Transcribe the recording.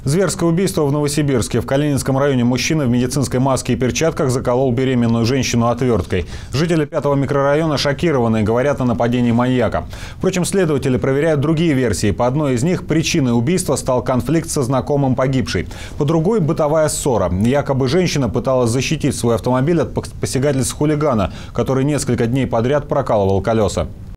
Зверское убийство в Новосибирске. В Калининском районе мужчина в медицинской маске и перчатках заколол беременную женщину отверткой. Жители 5-го микрорайона шокированы и говорят о нападении маньяка. Впрочем, следователи проверяют другие версии. По одной из них причиной убийства стал конфликт со знакомым погибшей. По другой – бытовая ссора. Якобы женщина пыталась защитить свой автомобиль от посягательств хулигана, который несколько дней подряд прокалывал колеса.